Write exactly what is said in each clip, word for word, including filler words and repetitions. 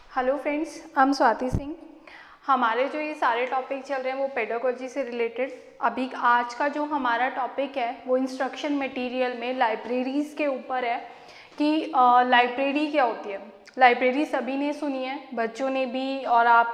Hello friends, I am Swati Singh. हमारे जो ये सारे टॉपिक चल रहे हैं वो पेडागोजी से रिलेटेड। अभी आज का जो हमारा टॉपिक है वो इंस्ट्रक्शन मटेरियल में लाइब्रेरीज़ के ऊपर है कि लाइब्रेरी क्या होती है। लाइब्रेरी सभी ने सुनी है, बच्चों ने भी, और आप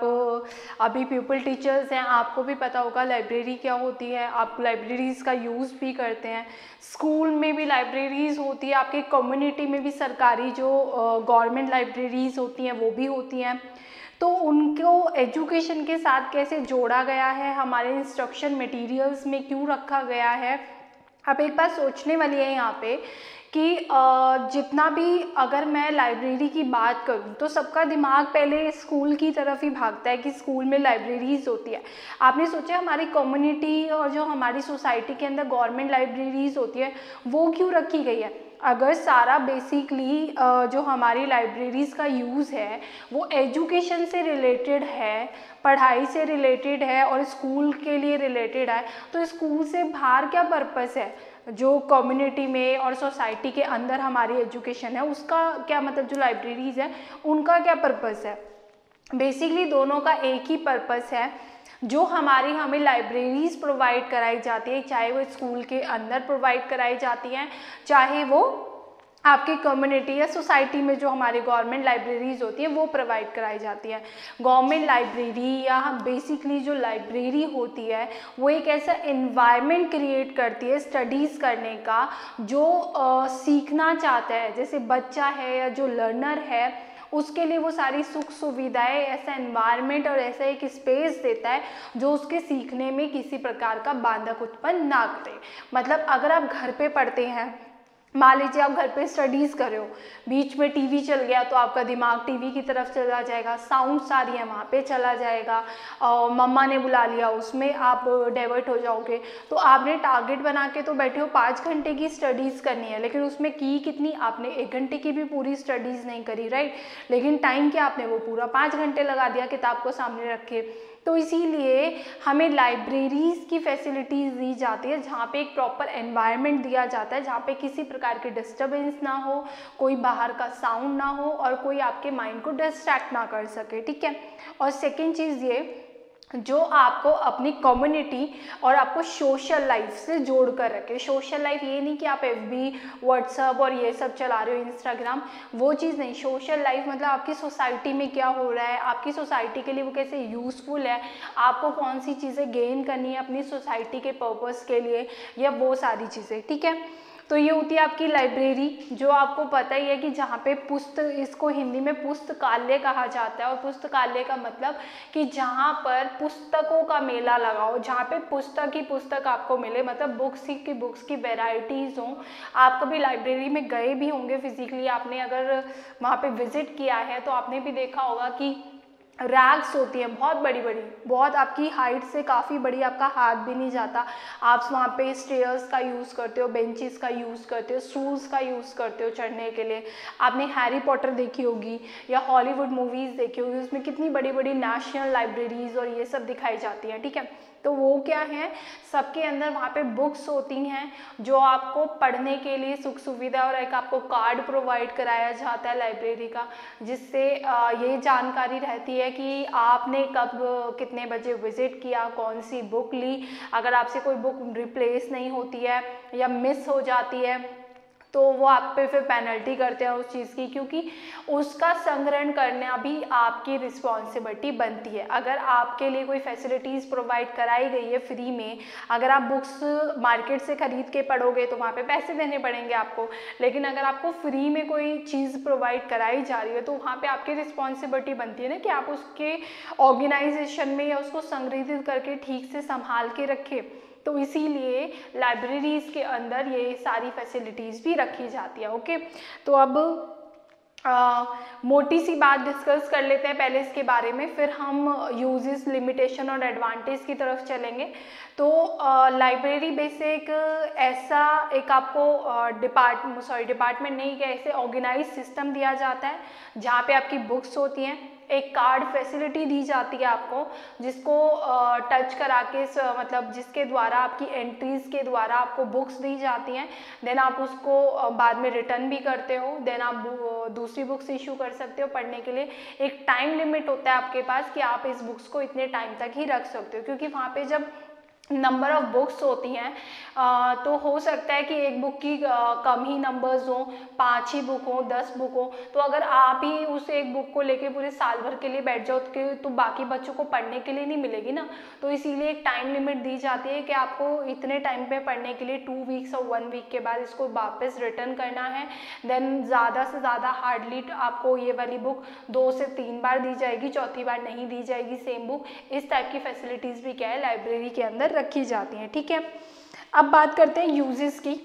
अभी पीपल टीचर्स हैं, आपको भी पता होगा लाइब्रेरी क्या होती है। आप लाइब्रेरीज़ का यूज़ भी करते हैं, स्कूल में भी लाइब्रेरीज़ होती है, आपके कम्युनिटी में भी सरकारी जो गवर्नमेंट लाइब्रेरीज़ होती हैं वो भी होती हैं। तो उनको एजुकेशन के साथ कैसे जोड़ा गया है, हमारे इंस्ट्रक्शन मटेरियल्स में क्यों रखा गया है। अब एक बात सोचने वाली है यहाँ पे कि जितना भी, अगर मैं लाइब्रेरी की बात करूँ तो सबका दिमाग पहले स्कूल की तरफ ही भागता है कि स्कूल में लाइब्रेरीज़ होती है। आपने सोचा हमारी कम्युनिटी और जो हमारी सोसाइटी के अंदर गवर्नमेंट लाइब्रेरीज़ होती है वो क्यों रखी गई है। अगर सारा बेसिकली जो हमारी लाइब्रेरीज़ का यूज़ है वो एजुकेशन से रिलेटेड है, पढ़ाई से रिलेटेड है और स्कूल के लिए रिलेटेड है, तो स्कूल से बाहर क्या पर्पस है, जो कम्युनिटी में और सोसाइटी के अंदर हमारी एजुकेशन है उसका क्या मतलब, जो लाइब्रेरीज़ है उनका क्या पर्पस है। बेसिकली दोनों का एक ही पर्पस है। जो हमारी हमें लाइब्रेरीज़ प्रोवाइड कराई जाती है, चाहे वो स्कूल के अंदर प्रोवाइड कराई जाती हैं, चाहे वो आपकी कम्युनिटी या सोसाइटी में जो हमारी गवर्नमेंट लाइब्रेरीज़ होती हैं वो प्रोवाइड कराई जाती हैं। गवर्नमेंट लाइब्रेरी या बेसिकली जो लाइब्रेरी होती है वो एक ऐसा एनवायरनमेंट क्रिएट करती है स्टडीज़ करने का, जो आ, सीखना चाहता है, जैसे बच्चा है या जो लर्नर है उसके लिए वो सारी सुख सुविधाएं, ऐसा एनवायरनमेंट और ऐसा एक स्पेस देता है जो उसके सीखने में किसी प्रकार का बाधक उत्पन्न ना करे। मतलब अगर आप घर पे पढ़ते हैं, मान लीजिए आप घर पे स्टडीज़ कर रहे हो, बीच में टीवी चल गया तो आपका दिमाग टीवी की तरफ चला जाएगा, साउंड्स आ रही है वहाँ पे चला जाएगा, और मम्मा ने बुला लिया उसमें आप डाइवर्ट हो जाओगे। तो आपने टारगेट बना के तो बैठे हो पाँच घंटे की स्टडीज़ करनी है, लेकिन उसमें की कितनी, आपने एक घंटे की भी पूरी स्टडीज़ नहीं करी, राइट। लेकिन टाइम क्या, आपने वो पूरा पाँच घंटे लगा दिया किताब को सामने रख के। तो इसीलिए हमें लाइब्रेरीज़ की फैसिलिटीज़ दी जाती है जहाँ पे एक प्रॉपर एनवायरनमेंट दिया जाता है, जहाँ पे किसी प्रकार की डिस्टर्बेंस ना हो, कोई बाहर का साउंड ना हो और कोई आपके माइंड को डिस्ट्रैक्ट ना कर सके, ठीक है। और सेकेंड चीज़ ये, जो आपको अपनी कम्युनिटी और आपको सोशल लाइफ से जोड़ कर रखे। सोशल लाइफ ये नहीं कि आप एफ बी, व्हाट्सअप और ये सब चला रहे हो, इंस्टाग्राम, वो चीज़ नहीं। सोशल लाइफ मतलब आपकी सोसाइटी में क्या हो रहा है, आपकी सोसाइटी के लिए वो कैसे यूज़फुल है, आपको कौन सी चीज़ें गेन करनी है अपनी सोसाइटी के पर्पस के लिए, या वो सारी चीज़ें, ठीक है। तो ये होती है आपकी लाइब्रेरी, जो आपको पता ही है कि जहाँ पे पुस्तक, इसको हिंदी में पुस्तकालय कहा जाता है। और पुस्तकालय का मतलब कि जहाँ पर पुस्तकों का मेला लगा हो, जहाँ पे पुस्तक ही पुस्तक आपको मिले, मतलब बुक्स ही की बुक्स की वेराइटीज़ हों। आप कभी लाइब्रेरी में गए भी होंगे फिजिकली, आपने अगर वहाँ पे विजिट किया है तो आपने भी देखा होगा कि रैक्स होती हैं बहुत बड़ी बड़ी, बहुत आपकी हाइट से काफ़ी बड़ी, आपका हाथ भी नहीं जाता। आप वहाँ पे स्टेयर्स का यूज़ करते हो, बेंचेस का यूज़ करते हो, स्टूल्स का यूज़ करते हो चढ़ने के लिए। आपने हैरी पॉटर देखी होगी या हॉलीवुड मूवीज़ देखी होगी, उसमें कितनी बड़ी बड़ी नेशनल लाइब्रेरीज़ और ये सब दिखाई जाती हैं, ठीक है। तो वो क्या है, सबके अंदर वहाँ पे बुक्स होती हैं जो आपको पढ़ने के लिए सुख सुविधा, और एक आपको कार्ड प्रोवाइड कराया जाता है लाइब्रेरी का, जिससे ये जानकारी रहती है कि आपने कब कितने बजे विजिट किया, कौन सी बुक ली। अगर आपसे कोई बुक रिप्लेस नहीं होती है या मिस हो जाती है तो वो आप पे फिर पेनल्टी करते हैं उस चीज़ की, क्योंकि उसका संग्रहण करना भी आपकी रिस्पॉन्सिबिलिटी बनती है। अगर आपके लिए कोई फैसिलिटीज़ प्रोवाइड कराई गई है फ्री में, अगर आप बुक्स मार्केट से ख़रीद के पढ़ोगे तो वहाँ पे पैसे देने पड़ेंगे आपको, लेकिन अगर आपको फ्री में कोई चीज़ प्रोवाइड कराई जा रही है तो वहाँ पे आपकी रिस्पॉन्सिबिलिटी बनती है ना कि आप उसके ऑर्गेनाइजेशन में या उसको संग्रहित करके ठीक से संभाल के रखें। तो इसीलिए लाइब्रेरीज़ के अंदर ये सारी फैसिलिटीज़ भी रखी जाती है, ओके। तो अब आ, मोटी सी बात डिस्कस कर लेते हैं पहले इसके बारे में, फिर हम यूजेस, लिमिटेशन और एडवांटेज की तरफ चलेंगे। तो लाइब्रेरी बेसिक ऐसा एक आपको डिपार्ट सॉरी डिपार्टमेंट नहीं, कि ऐसे ऑर्गेनाइज सिस्टम दिया जाता है जहाँ पे आपकी बुक्स होती हैं, एक कार्ड फैसिलिटी दी जाती है आपको, जिसको टच करा के मतलब जिसके द्वारा आपकी एंट्रीज के द्वारा आपको बुक्स दी जाती हैं। देन आप उसको बाद में रिटर्न भी करते हो, देन आप दूसरी बुक्स इशू कर सकते हो पढ़ने के लिए। एक टाइम लिमिट होता है आपके पास कि आप इस बुक्स को इतने टाइम तक ही रख सकते हो, क्योंकि वहाँ पे जब नंबर ऑफ बुक्स होती हैं आ, तो हो सकता है कि एक बुक की आ, कम ही नंबर्स हो, पाँच ही बुक हो, दस बुक हो, तो अगर आप ही उस एक बुक को लेके पूरे साल भर के लिए बैठ जाओ तो, तो बाकी बच्चों को पढ़ने के लिए नहीं मिलेगी ना। तो इसीलिए एक टाइम लिमिट दी जाती है कि आपको इतने टाइम पे पढ़ने के लिए टू वीक्स और वन वीक के बाद इसको वापस रिटर्न करना है। देन ज़्यादा से ज़्यादा हार्डली आपको ये वाली बुक दो से तीन बार दी जाएगी, चौथी बार नहीं दी जाएगी सेम बुक। इस टाइप की फैसिलिटीज़ भी क्या है लाइब्रेरी के अंदर रखी जाती हैं, ठीक है। अब बात करते हैं यूजेस की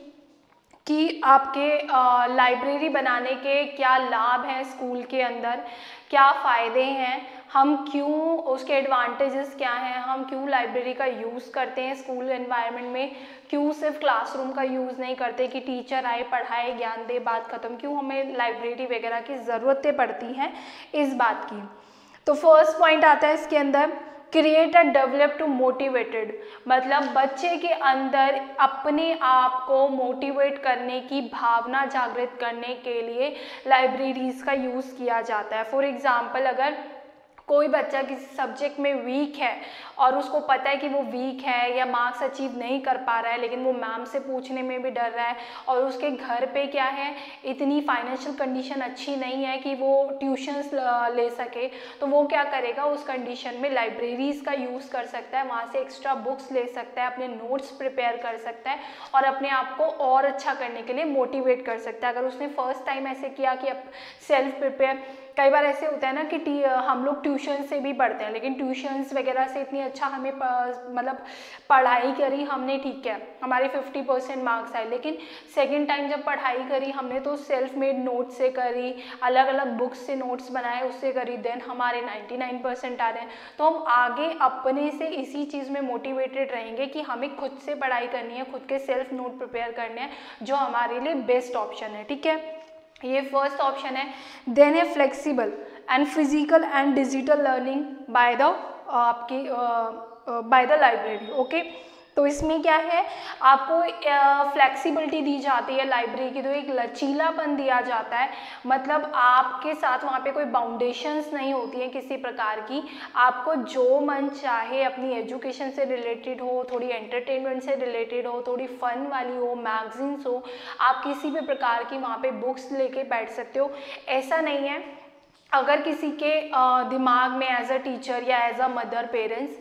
कि आपके लाइब्रेरी बनाने के क्या लाभ हैं, स्कूल के अंदर क्या फ़ायदे हैं, हम क्यों, उसके एडवांटेजेस क्या हैं, हम क्यों लाइब्रेरी का यूज़ करते हैं स्कूल एनवायरनमेंट में, क्यों सिर्फ क्लासरूम का यूज़ नहीं करते कि टीचर आए पढ़ाए ज्ञान दे बात ख़त्म, क्यों हमें लाइब्रेरी वगैरह की ज़रूरतें पड़ती हैं इस बात की। तो फर्स्ट पॉइंट आता है इसके अंदर, create a develop to motivated, मतलब बच्चे के अंदर अपने आप को मोटिवेट करने की भावना जागृत करने के लिए लाइब्रेरीज का यूज़ किया जाता है। फॉर एग्जांपल अगर कोई बच्चा किसी सब्जेक्ट में वीक है और उसको पता है कि वो वीक है या मार्क्स अचीव नहीं कर पा रहा है, लेकिन वो मैम से पूछने में भी डर रहा है और उसके घर पे क्या है इतनी फाइनेंशियल कंडीशन अच्छी नहीं है कि वो ट्यूशन्स ले सके, तो वो क्या करेगा उस कंडीशन में लाइब्रेरीज़ का यूज़ कर सकता है, वहाँ से एक्स्ट्रा बुक्स ले सकता है, अपने नोट्स प्रिपेयर कर सकता है और अपने आप को और अच्छा करने के लिए मोटिवेट कर सकता है। अगर उसने फर्स्ट टाइम ऐसे किया कि अब सेल्फ प्रिपेयर, कई बार ऐसे होता है ना कि हम लोग ट्यूशन से भी पढ़ते हैं लेकिन ट्यूशन्स वगैरह से इतनी अच्छा हमें मतलब पढ़ाई करी हमने, ठीक है हमारे फिफ्टी परसेंट मार्क्स आए, लेकिन सेकंड टाइम जब पढ़ाई करी हमने तो सेल्फ मेड नोट्स से करी, अलग अलग बुक्स से नोट्स बनाए उससे करी, देन हमारे नाइन्टी नाइन परसेंट आ रहे हैं। तो हम आगे अपने से इसी चीज़ में मोटिवेटेड रहेंगे कि हमें खुद से पढ़ाई करनी है, खुद के सेल्फ नोट प्रिपेयर करने हैं, जो हमारे लिए बेस्ट ऑप्शन है, ठीक है। ये फर्स्ट ऑप्शन है। देन है flexible and physical and digital learning by the आपकी बाय द लाइब्रेरी, ओके। तो इसमें क्या है आपको फ्लेक्सिबिलिटी दी जाती है लाइब्रेरी की, तो एक लचीलापन दिया जाता है, मतलब आपके साथ वहाँ पे कोई बाउंडेशंस नहीं होती हैं किसी प्रकार की, आपको जो मन चाहे अपनी एजुकेशन से रिलेटेड हो, थोड़ी एंटरटेनमेंट से रिलेटेड हो, थोड़ी फन वाली हो, मैगजीन्स हो, आप किसी भी प्रकार की वहाँ पे बुक्स लेके बैठ सकते हो। ऐसा नहीं है अगर किसी के दिमाग में एज अ टीचर या एज अ मदर पेरेंट्स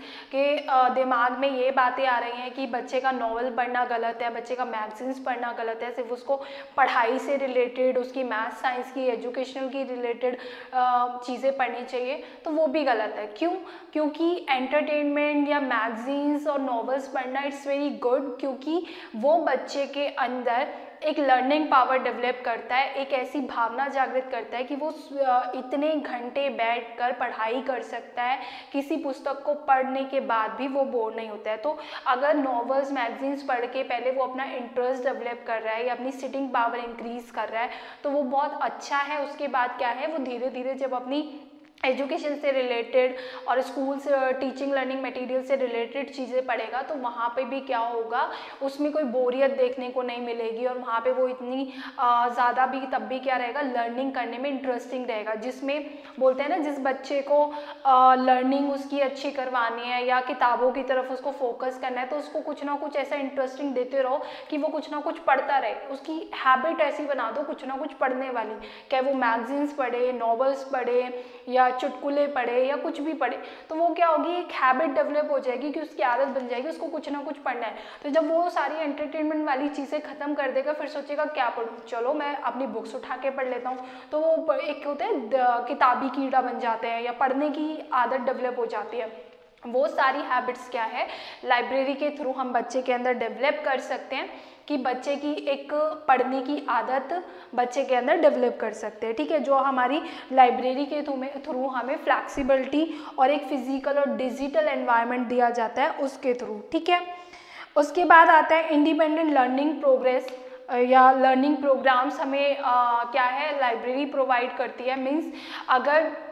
के दिमाग में ये बातें आ रही हैं कि बच्चे का नॉवल पढ़ना गलत है, बच्चे का मैगजीन्स पढ़ना गलत है, सिर्फ उसको पढ़ाई से रिलेटेड, उसकी मैथ साइंस की एजुकेशनल की रिलेटेड चीज़ें पढ़नी चाहिए, तो वो भी गलत है। क्यों? क्योंकि एंटरटेनमेंट या मैगजीन्स और नॉवेल्स पढ़ना इट्स वेरी गुड, क्योंकि वो बच्चे के अंदर एक लर्निंग पावर डेवलप करता है, एक ऐसी भावना जागृत करता है कि वो इतने घंटे बैठकर पढ़ाई कर सकता है, किसी पुस्तक को पढ़ने के बाद भी वो बोर नहीं होता है। तो अगर नॉवेल्स मैगजीन्स पढ़ के पहले वो अपना इंटरेस्ट डेवलप कर रहा है या अपनी सिटिंग पावर इंक्रीज कर रहा है तो वो बहुत अच्छा है। उसके बाद क्या है वो धीरे धीरे जब अपनी एजुकेशन से रिलेटेड और स्कूल से टीचिंग लर्निंग मटेरियल से रिलेटेड चीज़ें पढ़ेगा तो वहाँ पे भी क्या होगा, उसमें कोई बोरियत देखने को नहीं मिलेगी और वहाँ पे वो इतनी ज़्यादा भी तब भी क्या रहेगा, लर्निंग करने में इंटरेस्टिंग रहेगा। जिसमें बोलते हैं ना जिस बच्चे को लर्निंग उसकी अच्छी करवानी है या किताबों की तरफ उसको फोकस करना है तो उसको कुछ ना कुछ ऐसा इंटरेस्टिंग देते रहो कि वो कुछ ना कुछ पढ़ता रहे, उसकी हैबिट ऐसी बना दो कुछ ना कुछ पढ़ने वाली, क्या वो मैगजीन्स पढ़े, नॉवेल्स पढ़े या चुटकुले पढ़े या कुछ भी पढ़े, तो वो क्या होगी एक हैबिट डेवलप हो जाएगी कि उसकी आदत बन जाएगी, उसको कुछ ना कुछ पढ़ना है। तो जब वो सारी एंटरटेनमेंट वाली चीज़ें खत्म कर देगा फिर सोचेगा क्या पढ़ूँ, चलो मैं अपनी बुक्स उठा के पढ़ लेता हूँ, तो वो एक होता है किताबी कीड़ा बन जाते हैं या पढ़ने की आदत डेवलप हो जाती है। वो सारी हैबिट्स क्या है लाइब्रेरी के थ्रू हम बच्चे के अंदर डेवलप कर सकते हैं कि बच्चे की एक पढ़ने की आदत बच्चे के अंदर डेवलप कर सकते हैं, ठीक है। जो हमारी लाइब्रेरी के थ्रू में थ्रू हमें फ्लैक्सिबिलिटी और एक फिजिकल और डिजिटल एनवायरनमेंट दिया जाता है उसके थ्रू, ठीक है। उसके बाद आता है इंडिपेंडेंट लर्निंग प्रोग्रेस या लर्निंग प्रोग्राम्स हमें आ, क्या है लाइब्रेरी प्रोवाइड करती है। मीन्स अगर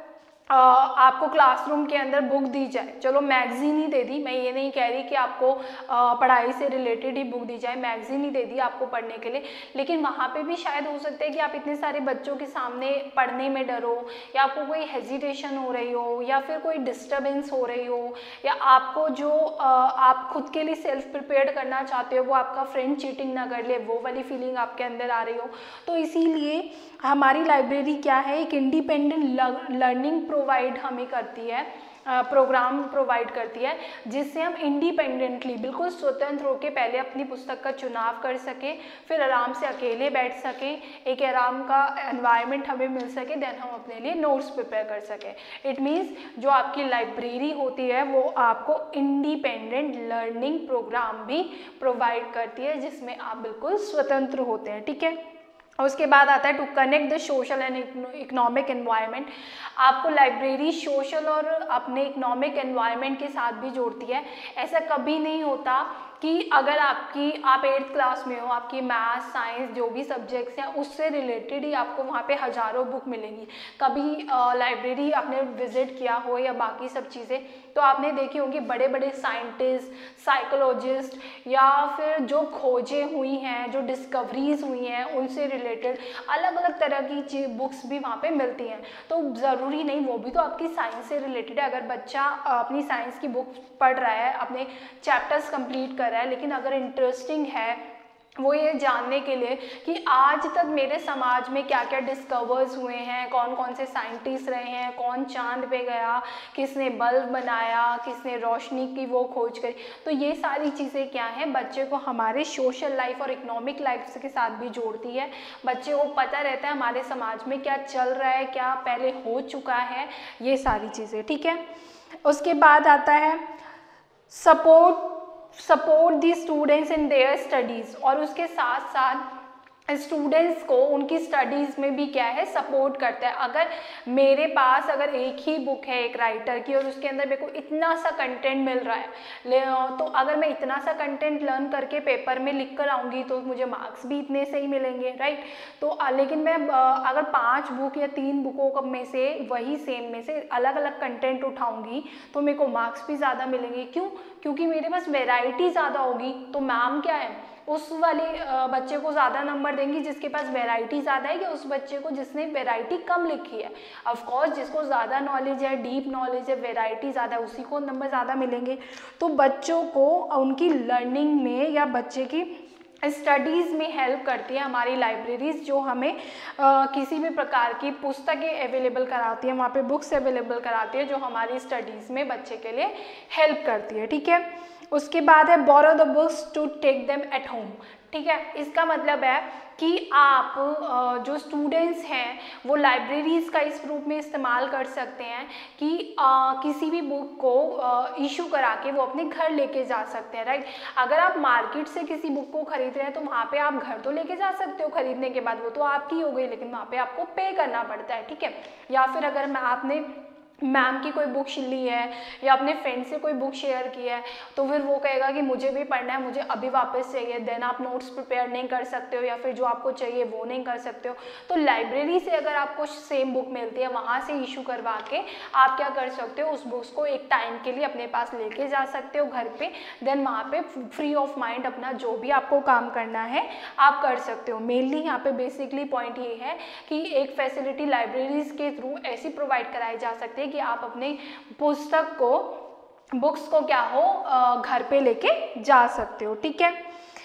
आपको क्लासरूम के अंदर बुक दी जाए, चलो मैगजीन ही दे दी, मैं ये नहीं कह रही कि आपको पढ़ाई से रिलेटेड ही बुक दी जाए, मैगजीन ही दे दी आपको पढ़ने के लिए, लेकिन वहाँ पे भी शायद हो सकता है कि आप इतने सारे बच्चों के सामने पढ़ने में डरो, या आपको कोई हेजिटेशन हो रही हो, या फिर कोई डिस्टर्बेंस हो रही हो, या आपको जो आप खुद के लिए सेल्फ प्रिपेयर्ड करना चाहते हो वो आपका फ्रेंड चीटिंग ना कर ले, वो वाली फीलिंग आपके अंदर आ रही हो। तो इसीलिए हमारी लाइब्रेरी क्या है, एक इंडिपेंडेंट लर्निंग प्रोवाइड हमें करती है, प्रोग्राम प्रोवाइड करती है, जिससे हम इंडिपेंडेंटली बिल्कुल स्वतंत्र होकर पहले अपनी पुस्तक का चुनाव कर सके, फिर आराम से अकेले बैठ सके, एक आराम का एनवायरनमेंट हमें मिल सके, देन हम अपने लिए नोट्स प्रिपेयर कर सके। इट मीन्स जो आपकी लाइब्रेरी होती है वो आपको इंडिपेंडेंट लर्निंग प्रोग्राम भी प्रोवाइड करती है, जिसमें आप बिल्कुल स्वतंत्र होते हैं। ठीक है, उसके बाद आता है to connect the social and economic environment. आपको लाइब्रेरी सोशल और अपने इकोनॉमिक एनवायरनमेंट के साथ भी जोड़ती है। ऐसा कभी नहीं होता कि अगर आपकी आप एट्थ क्लास में हो, आपकी मैथ्स साइंस जो भी सब्जेक्ट्स हैं उससे रिलेटेड ही आपको वहाँ पे हज़ारों बुक मिलेंगी। कभी लाइब्रेरी आपने विजिट किया हो या बाकी सब चीज़ें, तो आपने देखी होंगी बड़े बड़े साइंटिस्ट, साइकोलॉजिस्ट, या फिर जो खोजें हुई हैं, जो डिस्कवरीज हुई हैं, उनसे रिलेटेड अलग अलग तरह की बुक्स भी वहाँ पे मिलती हैं। तो ज़रूरी नहीं वो भी तो आपकी साइंस से रिलेटेड है। अगर बच्चा अपनी साइंस की बुक पढ़ रहा है, अपने चैप्टर्स कंप्लीट कर रहा है, लेकिन अगर इंटरेस्टिंग है वो ये जानने के लिए कि आज तक मेरे समाज में क्या क्या डिस्कवर्स हुए हैं, कौन कौन से साइंटिस्ट रहे हैं, कौन चांद पे गया, किसने बल्ब बनाया, किसने रोशनी की वो खोज करी, तो ये सारी चीज़ें क्या हैं, बच्चे को हमारे सोशल लाइफ और इकोनॉमिक लाइफ के साथ भी जोड़ती है। बच्चे को पता रहता है हमारे समाज में क्या चल रहा है, क्या पहले हो चुका है, ये सारी चीज़ें। ठीक है, उसके बाद आता है support support the students in their studies, और उसके साथ साथ स्टूडेंट्स को उनकी स्टडीज़ में भी क्या है, सपोर्ट करता है। अगर मेरे पास अगर एक ही बुक है एक राइटर की और उसके अंदर मेरे को इतना सा कंटेंट मिल रहा है, तो अगर मैं इतना सा कंटेंट लर्न करके पेपर में लिख कर आऊँगी तो मुझे मार्क्स भी इतने से ही मिलेंगे, राइट। तो लेकिन मैं अगर पाँच बुक या तीन बुकों में से वही सेम में से अलग अलग कंटेंट उठाऊँगी तो मेरे को मार्क्स भी ज़्यादा मिलेंगे। क्यों? क्योंकि मेरे पास वेराइटी ज़्यादा होगी। तो मैम क्या है, उस वाले बच्चे को ज़्यादा नंबर देंगी जिसके पास वैरायटी ज़्यादा है, कि उस बच्चे को जिसने वैरायटी कम लिखी है। ऑफ कोर्स जिसको ज़्यादा नॉलेज है, डीप नॉलेज है, वैरायटी ज़्यादा है, उसी को नंबर ज़्यादा मिलेंगे। तो बच्चों को उनकी लर्निंग में या बच्चे की स्टडीज़ में हेल्प करती है हमारी लाइब्रेरीज, जो हमें आ, किसी भी प्रकार की पुस्तकें अवेलेबल कराती है, वहाँ पे बुक्स अवेलेबल कराती है जो हमारी स्टडीज़ में बच्चे के लिए हेल्प करती है। ठीक है, उसके बाद है borrow the books to take them at home. ठीक है, इसका मतलब है कि आप जो स्टूडेंट्स हैं वो लाइब्रेरीज़ का इस रूप में इस्तेमाल कर सकते हैं कि आ, किसी भी बुक को इशू करा के वो अपने घर लेके जा सकते हैं, राइट। अगर आप मार्केट से किसी बुक को खरीद रहे हैं तो वहाँ पे आप घर तो लेके जा सकते हो, खरीदने के बाद वो तो आपकी हो गई, लेकिन वहाँ पे आपको पे करना पड़ता है। ठीक है, या फिर अगर मैं आपने मैम की कोई बुक ली है या अपने फ्रेंड से कोई बुक शेयर की है तो फिर वो कहेगा कि मुझे भी पढ़ना है, मुझे अभी वापस चाहिए, देन आप नोट्स प्रिपेयर नहीं कर सकते हो या फिर जो आपको चाहिए वो नहीं कर सकते हो। तो लाइब्रेरी से अगर आपको सेम बुक मिलती है वहाँ से इशू करवा के आप क्या कर सकते हो, उस बुक्स को एक टाइम के लिए अपने पास लेके जा सकते हो घर पे, देन वहाँ पे फ्री ऑफ माइंड अपना जो भी आपको काम करना है आप कर सकते हो। मेनली यहाँ पे बेसिकली पॉइंट ये है कि एक फैसिलिटी लाइब्रेरीज के थ्रू ऐसी प्रोवाइड कराई जा सकती है कि आप अपने पुस्तक को, बुक्स को क्या हो, घर पे लेके जा सकते हो। ठीक है,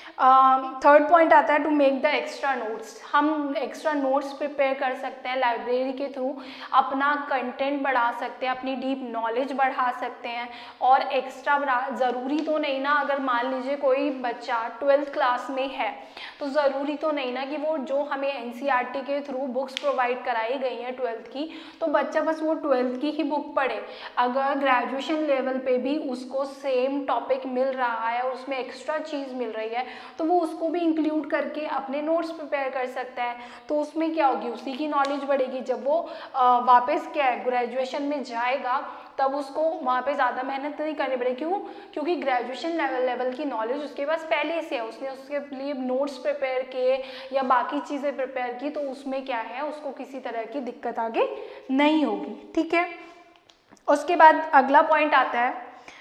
थर्ड पॉइंट आता है to make the extra notes. हम एक्स्ट्रा नोट्स प्रिपेयर कर सकते हैं लाइब्रेरी के थ्रू, अपना कंटेंट बढ़ा सकते हैं, अपनी डीप नॉलेज बढ़ा सकते हैं। और एक्स्ट्रा ज़रूरी तो नहीं ना, अगर मान लीजिए कोई बच्चा ट्वेल्थ क्लास में है तो ज़रूरी तो नहीं ना कि वो जो हमें एनसीईआरटी के थ्रू बुक्स प्रोवाइड कराई गई हैं ट्वेल्थ की, तो बच्चा बस वो ट्वेल्थ की ही बुक पढ़े। अगर ग्रेजुएशन लेवल पे भी उसको सेम टॉपिक मिल रहा है और उसमें एक्स्ट्रा चीज़ मिल रही है तो वो उसको भी इंक्लूड करके अपने नोट्स प्रिपेयर कर सकता है। तो उसमें क्या होगी, उसी की नॉलेज बढ़ेगी। जब वो वापस क्या है ग्रेजुएशन में जाएगा तब उसको वहाँ पे ज़्यादा मेहनत नहीं करनी पड़ेगी। क्यों? क्योंकि ग्रेजुएशन लेवल लेवल की नॉलेज उसके पास पहले से है, उसने उसके लिए नोट्स प्रिपेयर किए या बाकी चीज़ें प्रिपेयर की, तो उसमें क्या है उसको किसी तरह की दिक्कत आगे नहीं होगी। ठीक है, उसके बाद अगला पॉइंट आता है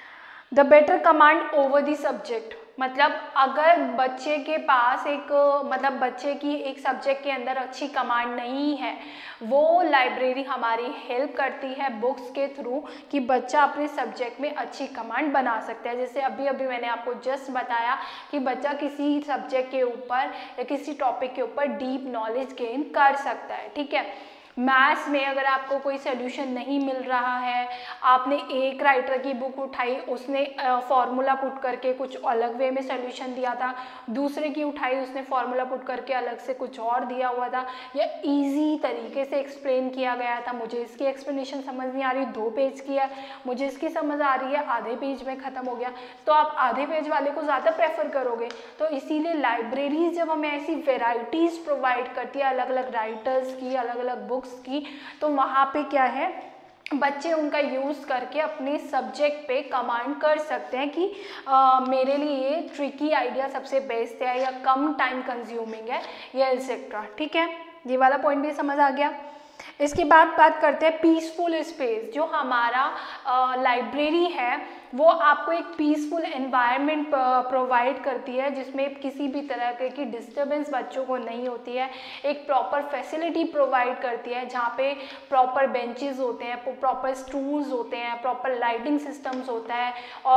the better command over the subject. मतलब अगर बच्चे के पास एक मतलब बच्चे की एक सब्जेक्ट के अंदर अच्छी कमांड नहीं है, वो लाइब्रेरी हमारी हेल्प करती है बुक्स के थ्रू कि बच्चा अपने सब्जेक्ट में अच्छी कमांड बना सकता है। जैसे अभी अभी मैंने आपको जस्ट बताया कि बच्चा किसी सब्जेक्ट के ऊपर या किसी टॉपिक के ऊपर डीप नॉलेज गेन कर सकता है। ठीक है, मैथ्स में अगर आपको कोई सोल्यूशन नहीं मिल रहा है, आपने एक राइटर की बुक उठाई, उसने फॉर्मूला पुट करके कुछ अलग वे में सोल्यूशन दिया था, दूसरे की उठाई, उसने फॉर्मूला पुट करके अलग से कुछ और दिया हुआ था, या इजी तरीके से एक्सप्लेन किया गया था, मुझे इसकी एक्सप्लेनेशन समझ नहीं आ रही, दो पेज की है, मुझे इसकी समझ आ रही है, आधे पेज में ख़त्म हो गया, तो आप आधे पेज वाले को ज़्यादा प्रेफर करोगे। तो इसीलिए लाइब्रेरीज जब हमें ऐसी वेराइटीज़ प्रोवाइड करती है, अलग अलग राइटर्स की, अलग अलग बुक्स की, तो वहाँ पे क्या है, बच्चे उनका यूज़ करके अपने सब्जेक्ट पे कमांड कर सकते हैं कि आ, मेरे लिए ये ट्रिकी आइडिया सबसे बेस्ट है, या कम टाइम कंज्यूमिंग है, या एक्सेट्रा। ठीक है, ये वाला पॉइंट भी समझ आ गया। इसके बाद बात करते हैं पीसफुल स्पेस। जो हमारा लाइब्रेरी है वो आपको एक पीसफुल एनवायरनमेंट प्रोवाइड करती है, जिसमें किसी भी तरह की डिस्टर्बेंस बच्चों को नहीं होती है। एक प्रॉपर फैसिलिटी प्रोवाइड करती है जहाँ पे प्रॉपर बेंचेस होते हैं, प्रॉपर स्टूल्स होते हैं, प्रॉपर लाइटिंग सिस्टम्स होता है,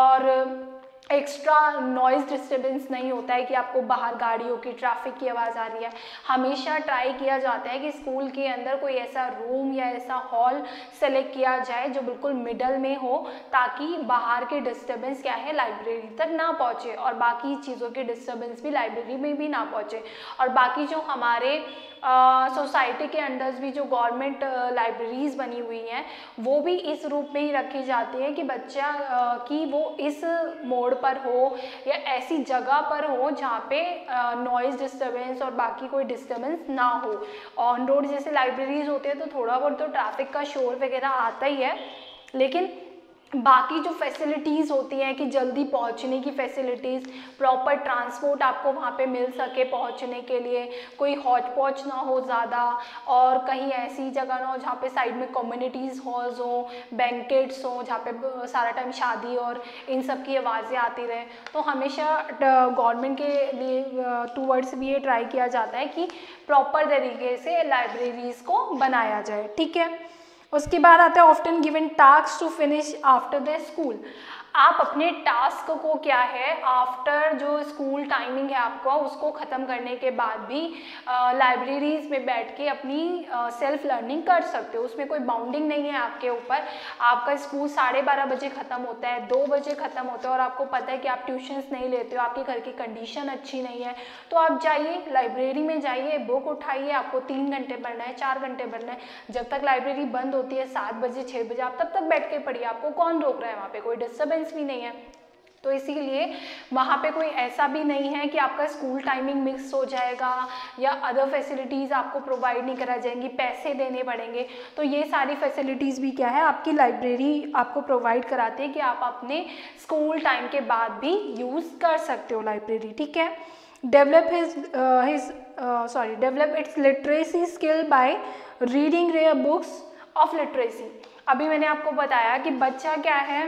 और एक्स्ट्रा नॉइज़ डिस्टर्बेंस नहीं होता है कि आपको बाहर गाड़ियों की, ट्रैफिक की आवाज़ आ रही है। हमेशा ट्राई किया जाता है कि स्कूल के अंदर कोई ऐसा रूम या ऐसा हॉल सेलेक्ट किया जाए जो बिल्कुल मिडल में हो, ताकि बाहर के डिस्टर्बेंस क्या है लाइब्रेरी तक ना पहुँचे, और बाकी चीज़ों के डिस्टर्बेंस भी लाइब्रेरी में भी ना पहुँचे। और बाकी जो हमारे सोसाइटी uh, के अंदर भी जो गवर्नमेंट लाइब्रेरीज बनी हुई हैं, वो भी इस रूप में ही रखी जाती है कि बच्चा uh, कि वो इस मोड़ पर हो या ऐसी जगह पर हो जहाँ पे नॉइज़ uh, डिस्टर्बेंस और बाकी कोई डिस्टर्बेंस ना हो। ऑन रोड जैसे लाइब्रेरीज होते हैं तो थोड़ा बहुत तो ट्रैफिक का शोर वगैरह आता ही है, लेकिन बाकी जो फैसिलिटीज़ होती हैं कि जल्दी पहुंचने की फैसिलिटीज़, प्रॉपर ट्रांसपोर्ट आपको वहाँ पे मिल सके पहुंचने के लिए, कोई हौच पौच ना हो ज़्यादा, और कहीं ऐसी जगह ना हो जहाँ पे साइड में कम्युनिटीज़ हॉल्स हो, बैंकेट्स हो, जहाँ पे सारा टाइम शादी और इन सब की आवाज़ें आती रहे। तो हमेशा गवर्नमेंट के लिए टूवर्ड्स भी ये ट्राई किया जाता है कि प्रॉपर तरीके से लाइब्रेरीज़ को बनाया जाए। ठीक है, उसके बाद आता है often given task to finish after the school. आप अपने टास्क को क्या है आफ्टर जो स्कूल टाइमिंग है आपका, उसको ख़त्म करने के बाद भी लाइब्रेरीज में बैठ के अपनी सेल्फ लर्निंग कर सकते हो। उसमें कोई बाउंडिंग नहीं है आपके ऊपर। आपका स्कूल साढ़े बारह बजे ख़त्म होता है, दो बजे ख़त्म होता है, और आपको पता है कि आप ट्यूशन्स नहीं लेते हो, आपके घर की कंडीशन अच्छी नहीं है, तो आप जाइए लाइब्रेरी में, जाइए बुक उठाइए। आपको तीन घंटे पढ़ना है, चार घंटे पढ़ना है, जब तक लाइब्रेरी बंद होती है सात बजे छः बजे, आप तब तक बैठ के पढ़िए। आपको कौन रोक रहा है? वहाँ पे कोई डिस्टर्बेंस भी नहीं है। तो इसीलिए वहाँ पे कोई ऐसा भी नहीं है कि आपका स्कूल टाइमिंग मिक्स हो जाएगा या अदर फैसिलिटीज़ आपको प्रोवाइड नहीं करा जाएंगी, पैसे देने पड़ेंगे। तो ये सारी फैसिलिटीज़ भी क्या है आपकी लाइब्रेरी आपको प्रोवाइड कराती है कि आप अपने स्कूल टाइम के बाद भी यूज़ कर सकते हो लाइब्रेरी। ठीक है, develop his his sorry develop its literacy skill by reading rare books of literacy. अभी मैंने आपको बताया कि बच्चा क्या है,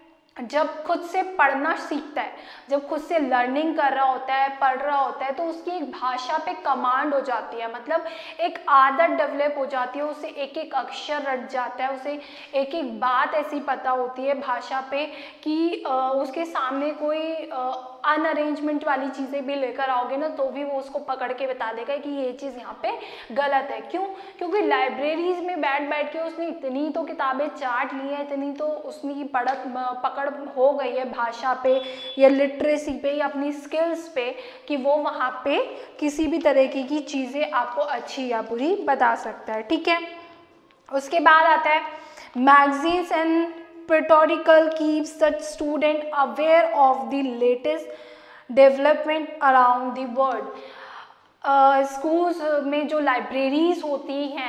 जब खुद से पढ़ना सीखता है, जब खुद से लर्निंग कर रहा होता है, पढ़ रहा होता है, तो उसकी एक भाषा पे कमांड हो जाती है, मतलब एक आदत डेवलप हो जाती है, उसे एक एक अक्षर रट जाता है, उसे एक एक बात ऐसी पता होती है भाषा पे कि आ, उसके सामने कोई अनअरेंजमेंट वाली चीज़ें भी लेकर आओगे ना, तो भी वो उसको पकड़ के बता देगा कि ये चीज़ यहाँ पे गलत है। क्यों? क्योंकि लाइब्रेरीज में बैठ बैठ के उसने इतनी तो किताबें चाट ली हैं, इतनी तो उसकी पढ़त पकड़ हो गई है भाषा पे या लिटरेसी पे या अपनी स्किल्स पे, कि वो वहाँ पे किसी भी तरीके की चीज़ें आपको अच्छी या बुरी बता सकता है। ठीक है, उसके बाद आता है magazines and periodical keeps the student aware of the latest development around the world। Schools uh, में जो लाइब्रेरीज होती हैं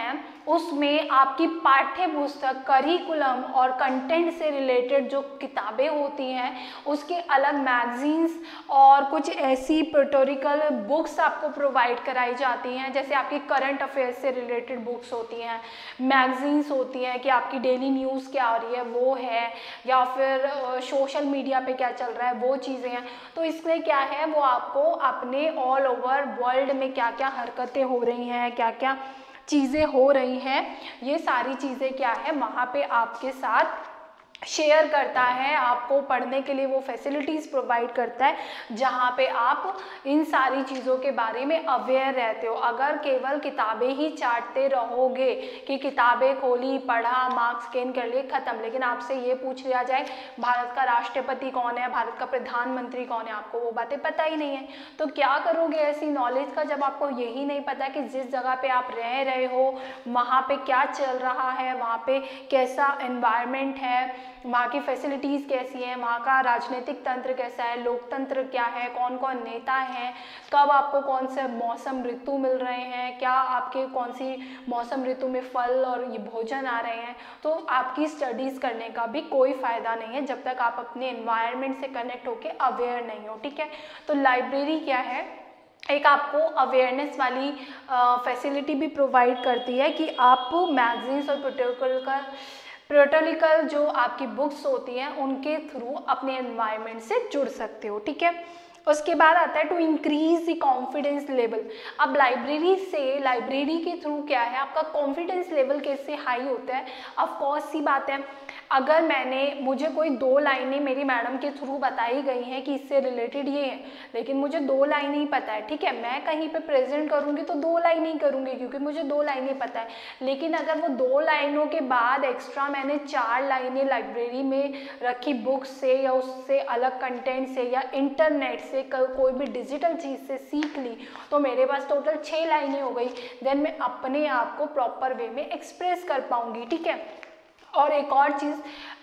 उसमें आपकी पाठ्य पुस्तक, करिकुलम और कंटेंट से रिलेटेड जो किताबें होती हैं उसके अलग मैगजीन्स और कुछ ऐसी प्रोटोरिकल बुक्स आपको प्रोवाइड कराई जाती हैं, जैसे आपकी करंट अफेयर्स से रिलेटेड बुक्स होती हैं, मैगजीन्स होती हैं कि आपकी डेली न्यूज़ क्या हो रही है वो है, या फिर सोशल मीडिया पे क्या चल रहा है वो चीज़ें हैं। तो इसमें क्या है, वो आपको अपने ऑल ओवर वर्ल्ड में क्या क्या हरकतें हो रही हैं, क्या क्या चीज़ें हो रही हैं, ये सारी चीज़ें क्या है वहाँ पे आपके साथ शेयर करता है, आपको पढ़ने के लिए वो फैसिलिटीज़ प्रोवाइड करता है जहाँ पे आप इन सारी चीज़ों के बारे में अवेयर रहते हो। अगर केवल किताबें ही चाटते रहोगे कि किताबें खोली, पढ़ा, मार्क्स स्कैन कर लिए, ख़त्म, लेकिन आपसे ये पूछ लिया जाए भारत का राष्ट्रपति कौन है, भारत का प्रधानमंत्री कौन है, आपको वो बातें पता ही नहीं है, तो क्या करोगे ऐसी नॉलेज का जब आपको यही नहीं पता कि जिस जगह पे आप रह रहे हो वहाँ पे क्या चल रहा है, वहाँ पे कैसा एनवायरनमेंट है, वहाँ की फैसिलिटीज़ कैसी हैं, वहाँ का राजनीतिक तंत्र कैसा है, लोकतंत्र क्या है, कौन कौन नेता हैं, कब आपको कौन से मौसम ऋतु मिल रहे हैं, क्या आपके कौन सी मौसम ऋतु में फल और ये भोजन आ रहे हैं, तो आपकी स्टडीज़ करने का भी कोई फ़ायदा नहीं है जब तक आप अपने एनवायरनमेंट से कनेक्ट होके अवेयर नहीं हो। ठीक है, तो लाइब्रेरी क्या है, एक आपको अवेयरनेस वाली फैसिलिटी भी प्रोवाइड करती है कि आप मैगजीन्स और प्रोटोकॉल का प्रोटोलिकल जो आपकी बुक्स होती हैं उनके थ्रू अपने एनवायरनमेंट से जुड़ सकते हो। ठीक है, उसके बाद आता है to increase the confidence level. अब लाइब्रेरी से लाइब्रेरी के थ्रू क्या है, आपका कॉन्फिडेंस लेवल कैसे हाई होता है। ऑफ कोर्स सी बात है, अगर मैंने मुझे कोई दो लाइनें मेरी मैडम के थ्रू बताई गई हैं कि इससे रिलेटेड ये है, लेकिन मुझे दो लाइनें ही पता है, ठीक है, मैं कहीं पे प्रेजेंट करूँगी तो दो लाइनें ही करूँगी क्योंकि मुझे दो लाइनें पता है। लेकिन अगर वो दो लाइनों के बाद एक्स्ट्रा मैंने चार लाइनें लाइब्रेरी में रखी बुक्स से या उससे अलग कंटेंट से या इंटरनेट से कोई भी डिजिटल चीज़ से सीख ली, तो मेरे पास टोटल छः लाइनें हो गई, देन मैं अपने आप को प्रॉपर वे में एक्सप्रेस कर पाऊँगी। ठीक है, और एक और चीज़,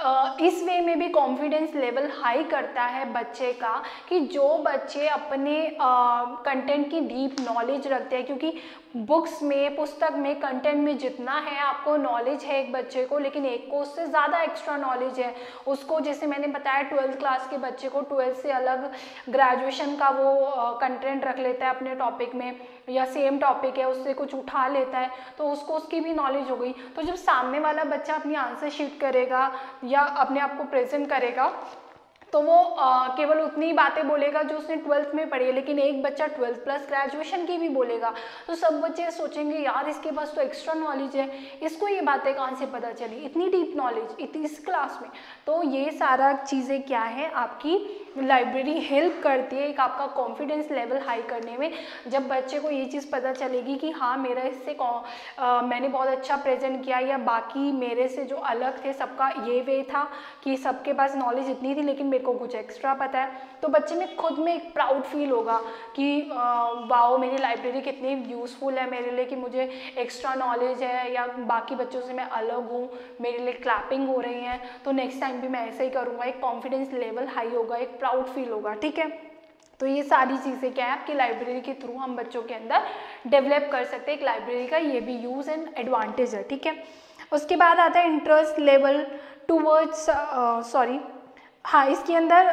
इस वे में भी कॉन्फिडेंस लेवल हाई करता है बच्चे का कि जो बच्चे अपने कंटेंट की डीप नॉलेज रखते हैं, क्योंकि बुक्स में, पुस्तक में, कंटेंट में जितना है आपको नॉलेज है एक बच्चे को, लेकिन एक को उससे ज़्यादा एक्स्ट्रा नॉलेज है उसको। जैसे मैंने बताया ट्वेल्थ क्लास के बच्चे को ट्वेल्थ से अलग ग्रेजुएशन का वो कंटेंट रख लेता है अपने टॉपिक में, या सेम टॉपिक है उससे कुछ उठा लेता है तो उसको उसकी भी नॉलेज हो गई। तो जब सामने वाला बच्चा अपनी आंसर शीट करेगा या अपने आप को प्रेजेंट करेगा तो वो आ, केवल उतनी बातें बोलेगा जो उसने ट्वेल्थ में पढ़ी है, लेकिन एक बच्चा ट्वेल्थ प्लस ग्रेजुएशन की भी बोलेगा तो सब बच्चे सोचेंगे यार इसके पास तो एक्स्ट्रा नॉलेज है, इसको ये बातें कहाँ से पता चली, इतनी डीप नॉलेज इतनी इस क्लास में। तो ये सारा चीज़ें क्या है, आपकी लाइब्रेरी हेल्प करती है एक आपका कॉन्फिडेंस लेवल हाई करने में। जब बच्चे को ये चीज़ पता चलेगी कि हाँ मेरा इससे आ, मैंने बहुत अच्छा प्रेजेंट किया, या बाकी मेरे से जो अलग थे सबका ये वे था कि सबके पास नॉलेज इतनी थी लेकिन मेरे को कुछ एक्स्ट्रा पता है, तो बच्चे में खुद में एक प्राउड फील होगा कि वाओ मेरी लाइब्रेरी कितनी यूज़फुल है मेरे लिए, कि मुझे एक्स्ट्रा नॉलेज है या बाकी बच्चों से मैं अलग हूँ, मेरे लिए क्लैपिंग हो रही हैं, तो नेक्स्ट टाइम भी मैं ऐसे ही करूँगा। एक कॉन्फिडेंस लेवल हाई होगा, एक प्राउड फील होगा। ठीक है, तो ये सारी चीज़ें क्या है आपकी लाइब्रेरी के थ्रू हम बच्चों के अंदर डेवलप कर सकते हैं। एक लाइब्रेरी का ये भी यूज़ एंड एडवांटेज है। ठीक है, उसके बाद आता है इंटरेस्ट लेवल टूवर्ड्स सॉरी हाँ इसके अंदर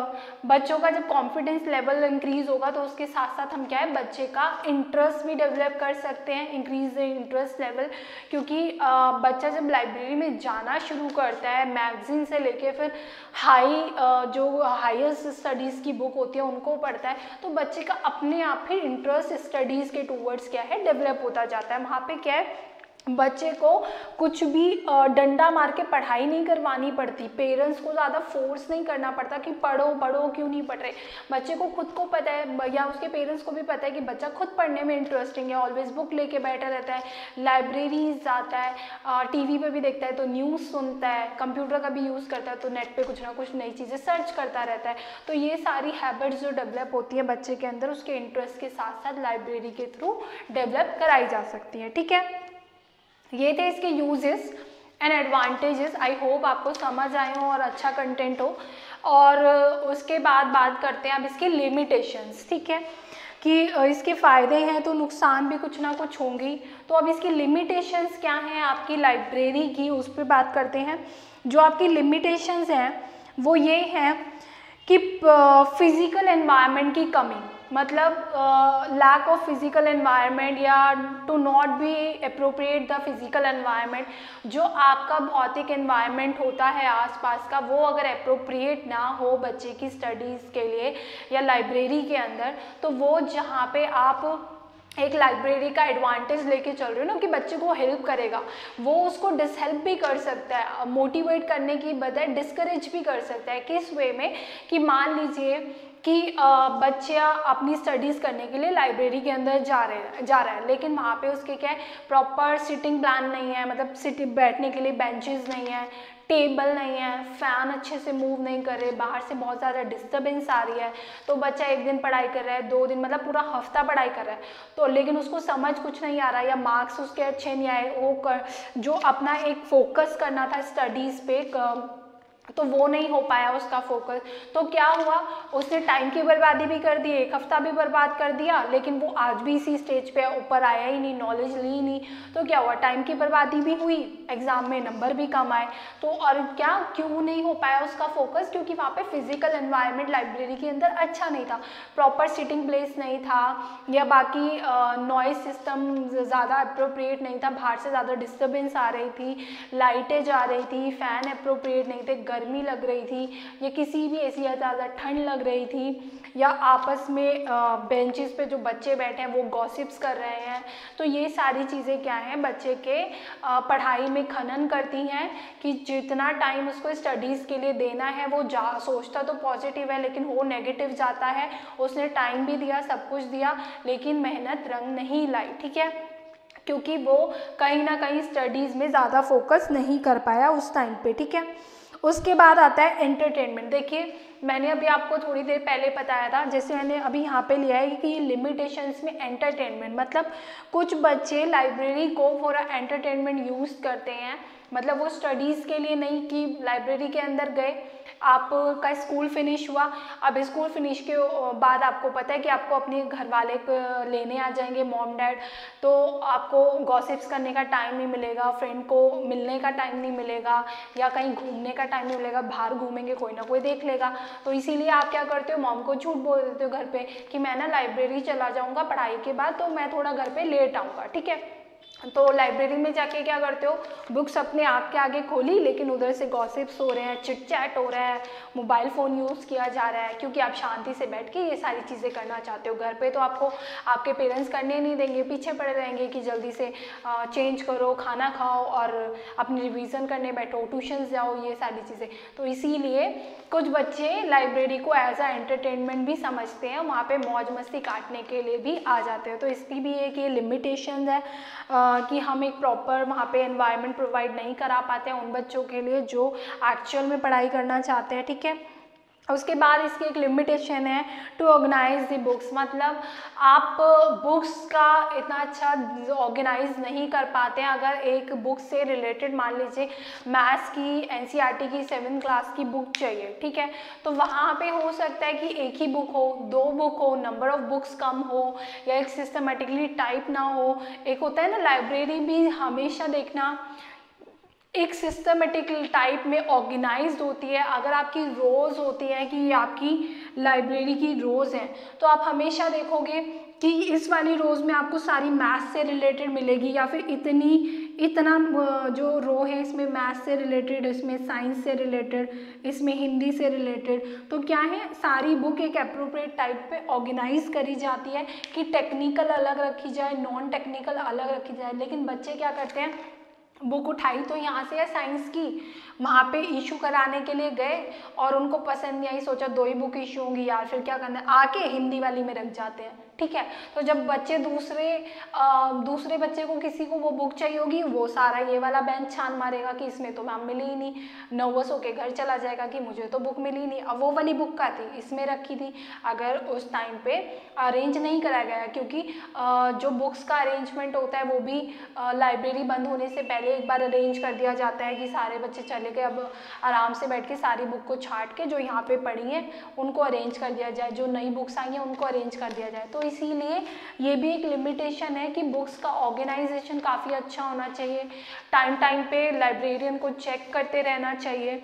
बच्चों का जब कॉन्फिडेंस लेवल इंक्रीज़ होगा तो उसके साथ साथ हम क्या है बच्चे का इंटरेस्ट भी डेवलप कर सकते हैं, इंक्रीज इंटरेस्ट लेवल, क्योंकि बच्चा जब लाइब्रेरी में जाना शुरू करता है मैगजीन से लेके फिर हाई जो हाईएस्ट स्टडीज़ की बुक होती है उनको पढ़ता है, तो बच्चे का अपने आप ही इंटरेस्ट स्टडीज़ के टूवर्ड्स क्या है डेवलप होता जाता है। वहाँ पे क्या है बच्चे को कुछ भी डंडा मार के पढ़ाई नहीं करवानी पड़ती, पेरेंट्स को ज़्यादा फोर्स नहीं करना पड़ता कि पढ़ो पढ़ो क्यों नहीं पढ़ रहे। बच्चे को खुद को पता है या उसके पेरेंट्स को भी पता है कि बच्चा खुद पढ़ने में इंटरेस्टिंग है, ऑलवेज बुक लेके बैठा रहता है, लाइब्रेरीज जाता है, टीवी पे भी देखता है तो न्यूज़ सुनता है, कंप्यूटर का भी यूज़ करता है तो नेट पे कुछ ना कुछ नई चीज़ें सर्च करता रहता है। तो ये सारी हैबिट्स जो डेवलप होती है बच्चे के अंदर उसके इंटरेस्ट के साथ साथ लाइब्रेरी के थ्रू डेवलप कराई जा सकती है। ठीक है, ये थे इसके uses and advantages. I hope आपको समझ आए हो और अच्छा कंटेंट हो। और उसके बाद बात करते हैं अब इसके लिमिटेशंस। ठीक है, कि इसके फ़ायदे हैं तो नुकसान भी कुछ ना कुछ होंगी। तो अब इसकी लिमिटेशंस क्या हैं आपकी लाइब्रेरी की, उस पर बात करते हैं। जो आपकी लिमिटेशंस हैं वो ये हैं कि फिज़िकल एनवायरनमेंट की कमी, मतलब लैक ऑफ फिज़िकल एनवायरनमेंट या to not be appropriate the physical environment. जो आपका भौतिक एनवायरनमेंट होता है आसपास का, वो अगर अप्रोप्रिएट ना हो बच्चे की स्टडीज़ के लिए या लाइब्रेरी के अंदर, तो वो जहाँ पे आप एक लाइब्रेरी का एडवांटेज लेके चल रहे हो ना कि बच्चे को हेल्प करेगा, वो उसको डिसहेल्प भी कर सकता है, मोटिवेट करने की बजाय डिस्करेज भी कर सकता है। किस वे में कि मान लीजिए कि बच्चा अपनी स्टडीज़ करने के लिए लाइब्रेरी के अंदर जा रहे हैं जा रहा है लेकिन वहाँ पे उसके क्या है, प्रॉपर सिटिंग प्लान नहीं है, मतलब सिट बैठने के लिए बेंचेस नहीं है, टेबल नहीं है, फ़ैन अच्छे से मूव नहीं कर रहे, बाहर से बहुत ज़्यादा डिस्टर्बेंस आ रही है। तो बच्चा एक दिन पढ़ाई कर रहा है, दो दिन, मतलब पूरा हफ्ता पढ़ाई कर रहा है, तो लेकिन उसको समझ कुछ नहीं आ रहा या मार्क्स उसके अच्छे नहीं आए, वो कर जो अपना एक फोकस करना था स्टडीज़ पे तो वो नहीं हो पाया उसका फोकस। तो क्या हुआ, उसने टाइम की बर्बादी भी कर दी, एक हफ्ता भी बर्बाद कर दिया, लेकिन वो आज भी इसी स्टेज पे ऊपर आया ही नहीं, नॉलेज ली ही नहीं। तो क्या हुआ, टाइम की बर्बादी भी हुई, एग्जाम में नंबर भी कम आए। तो और क्या, क्यों नहीं हो पाया उसका फोकस, क्योंकि वहाँ पे फिजिकल एनवायरनमेंट लाइब्रेरी के अंदर अच्छा नहीं था, प्रॉपर सिटिंग प्लेस नहीं था, या बाकी नॉइज सिस्टम ज़्यादा अप्रोप्रिएट नहीं था, बाहर से ज़्यादा डिस्टर्बेंस आ रही थी, लाइटें जा रही थी, फ़ैन अप्रोप्रिएट नहीं थे, गर्मी लग रही थी, या किसी भी ऐसी ज़्यादा ठंड लग रही थी, या आपस में बेंचेस पे जो बच्चे बैठे हैं वो गॉसिप्स कर रहे हैं। तो ये सारी चीज़ें क्या हैं, बच्चे के पढ़ाई में खनन करती हैं कि जितना टाइम उसको स्टडीज़ के लिए देना है वो जा सोचता तो पॉजिटिव है लेकिन वो नेगेटिव जाता है। उसने टाइम भी दिया, सब कुछ दिया, लेकिन मेहनत रंग नहीं लाई, ठीक है, क्योंकि वो कहीं ना कहीं स्टडीज़ में ज़्यादा फोकस नहीं कर पाया उस टाइम पे, ठीक है। उसके बाद आता है एंटरटेनमेंट। देखिए, मैंने अभी आपको थोड़ी देर पहले बताया था, जैसे मैंने अभी यहाँ पे लिया है कि लिमिटेशंस में एंटरटेनमेंट, मतलब कुछ बच्चे लाइब्रेरी को फॉर एंटरटेनमेंट यूज़ करते हैं, मतलब वो स्टडीज़ के लिए नहीं कि लाइब्रेरी के अंदर गए, आपका स्कूल फिनिश हुआ, अब स्कूल फिनिश के बाद आपको पता है कि आपको अपने घर वाले लेने आ जाएंगे, मॉम डैड, तो आपको गॉसिप्स करने का टाइम नहीं मिलेगा, फ्रेंड को मिलने का टाइम नहीं मिलेगा, या कहीं घूमने का टाइम नहीं मिलेगा, बाहर घूमेंगे कोई ना कोई देख लेगा। तो इसीलिए आप क्या करते हो, मॉम को झूठ बोल देते हो घर पे कि मैं ना लाइब्रेरी चला जाऊँगा पढ़ाई के बाद, तो मैं थोड़ा घर पर लेट आऊँगा, ठीक है। तो लाइब्रेरी में जाके क्या करते हो, बुक्स अपने आप के आगे खोली, लेकिन उधर से गॉसिप्स हो रहे हैं, चिट चैट हो रहा है, मोबाइल फ़ोन यूज़ किया जा रहा है, क्योंकि आप शांति से बैठ के ये सारी चीज़ें करना चाहते हो। घर पे तो आपको आपके पेरेंट्स करने नहीं देंगे, पीछे पड़े रहेंगे कि जल्दी से चेंज करो, खाना खाओ और अपनी रिवीजन करने बैठो, ट्यूशन्स जाओ, ये सारी चीज़ें। तो इसीलिए कुछ बच्चे लाइब्रेरी को एज आ एंटरटेनमेंट भी समझते हैं, वहाँ पे मौज मस्ती काटने के लिए भी आ जाते हैं। तो इसकी भी एक ये लिमिटेशन है कि हम एक प्रॉपर वहाँ पे एनवायरनमेंट प्रोवाइड नहीं करा पाते हैं उन बच्चों के लिए जो एक्चुअल में पढ़ाई करना चाहते हैं, ठीक है। उसके बाद इसकी एक लिमिटेशन है टू ऑर्गेनाइज द बुक्स, मतलब आप बुक्स का इतना अच्छा ऑर्गेनाइज नहीं कर पाते हैं। अगर एक बुक से रिलेटेड मान लीजिए मैथ्स की एनसीईआरटी की सेवन क्लास की बुक चाहिए, ठीक है, तो वहाँ पे हो सकता है कि एक ही बुक हो, दो बुक हो, नंबर ऑफ बुक्स कम हो, या एक सिस्टमेटिकली टाइप ना हो। एक होता है ना, लाइब्रेरी भी हमेशा देखना एक सिस्टमेटिक टाइप में ऑर्गेनाइज्ड होती है। अगर आपकी रोज़ होती है कि ये आपकी लाइब्रेरी की रोज़ हैं, तो आप हमेशा देखोगे कि इस वाली रोज़ में आपको सारी मैथ्स से रिलेटेड मिलेगी, या फिर इतनी इतना जो रो है इसमें मैथ्स से रिलेटेड, इसमें साइंस से रिलेटेड, इसमें हिंदी से रिलेटेड। तो क्या है, सारी बुक एक अप्रोप्रिएट टाइप पे ऑर्गेनाइज करी जाती है कि टेक्निकल अलग रखी जाए, नॉन टेक्निकल अलग रखी जाए। लेकिन बच्चे क्या करते हैं, बुक उठाई तो यहाँ से है साइंस की, वहाँ पे इशू कराने के लिए गए और उनको पसंद नहीं आई, सोचा दो ही बुक इशू होंगी यार, फिर क्या करना है, आके हिंदी वाली में रख जाते हैं, ठीक है। तो जब बच्चे दूसरे आ, दूसरे बच्चे को किसी को वो बुक चाहिए होगी, वो सारा ये वाला बेंच छान मारेगा कि इसमें तो मैम मिली ही नहीं, नर्वस होके घर चला जाएगा कि मुझे तो बुक मिली ही नहीं, अब वो वाली बुक का थी इसमें रखी थी। अगर उस टाइम पे अरेंज नहीं कराया गया, क्योंकि आ, जो बुक्स का अरेंजमेंट होता है वो भी लाइब्रेरी बंद होने से पहले एक बार अरेंज कर दिया जाता है कि सारे बच्चे चले पहले कि अब आराम से बैठ के सारी बुक को छांट के जो यहाँ पे पढ़ी है उनको अरेंज कर दिया जाए, जो नई बुक्स आई हैं उनको अरेंज कर दिया जाए। तो इसीलिए ये भी एक लिमिटेशन है कि बुक्स का ऑर्गेनाइजेशन काफ़ी अच्छा होना चाहिए, टाइम टाइम पे लाइब्रेरियन को चेक करते रहना चाहिए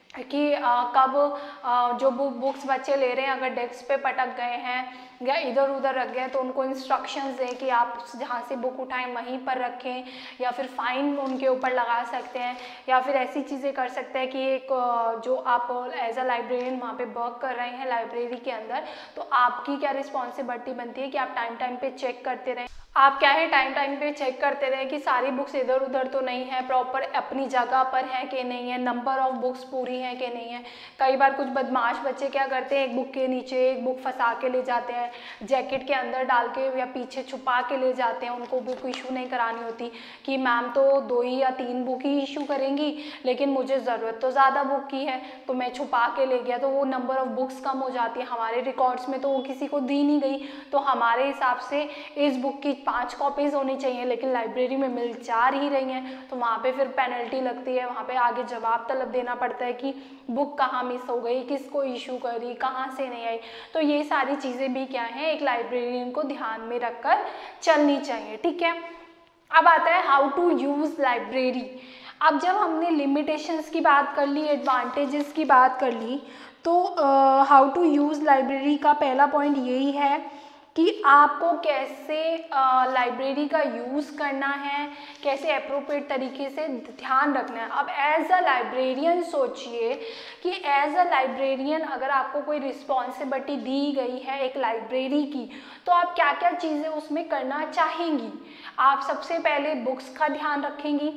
कि आ, कब आ, जो बुक बुक्स बच्चे ले रहे हैं अगर डेस्क पे पटक गए हैं या इधर उधर रख गए तो उनको इंस्ट्रक्शंस दें कि आप जहाँ से बुक उठाएं वहीं पर रखें, या फिर फाइन उनके ऊपर लगा सकते हैं, या फिर ऐसी चीज़ें कर सकते हैं कि एक जो आप एज अ लाइब्रेरियन वहाँ पे वर्क कर रहे हैं लाइब्रेरी के अंदर, तो आपकी क्या रिस्पॉन्सिबिलिटी बनती है कि आप टाइम टाइम पे चेक करते रहें। आप क्या है टाइम टाइम पे चेक करते रहें कि सारी बुक्स इधर उधर तो नहीं है, प्रॉपर अपनी जगह पर है कि नहीं है, नंबर ऑफ बुक्स पूरी हैं कि नहीं है। कई बार कुछ बदमाश बच्चे क्या करते हैं, एक बुक के नीचे एक बुक फंसा के ले जाते हैं, जैकेट के अंदर डाल के या पीछे छुपा के ले जाते हैं। उनको बुक इशू नहीं करानी होती कि मैम तो दो ही या तीन बुक ही इशू करेंगी, लेकिन मुझे ज़रूरत तो ज़्यादा बुक की है, तो मैं छुपा के ले गया, तो वो नंबर ऑफ बुक्स कम हो जाती है। हमारे रिकॉर्ड्स में तो वो किसी को दी नहीं गई, तो हमारे हिसाब से इस बुक की पांच कॉपीज होनी चाहिए, लेकिन लाइब्रेरी में मिल चार ही रही हैं, तो वहाँ पे फिर पेनल्टी लगती है, वहाँ पे आगे जवाब तलब देना पड़ता है कि बुक कहाँ मिस हो गई, किसको इशू करी, कहाँ से नहीं आई। तो ये सारी चीज़ें भी क्या है एक लाइब्रेरियन को ध्यान में रखकर चलनी चाहिए। ठीक है, अब आता है हाउ टू यूज़ लाइब्रेरी। अब जब हमने लिमिटेशंस की बात कर ली, एडवांटेजेस की बात कर ली, तो हाउ टू यूज़ लाइब्रेरी का पहला पॉइंट यही है कि आपको कैसे लाइब्रेरी का यूज़ करना है, कैसे अप्रोप्रिएट तरीके से ध्यान रखना है। अब एज अ लाइब्रेरियन सोचिए कि एज अ लाइब्रेरियन अगर आपको कोई रिस्पॉन्सिबिलिटी दी गई है एक लाइब्रेरी की, तो आप क्या क्या चीज़ें उसमें करना चाहेंगी। आप सबसे पहले बुक्स का ध्यान रखेंगी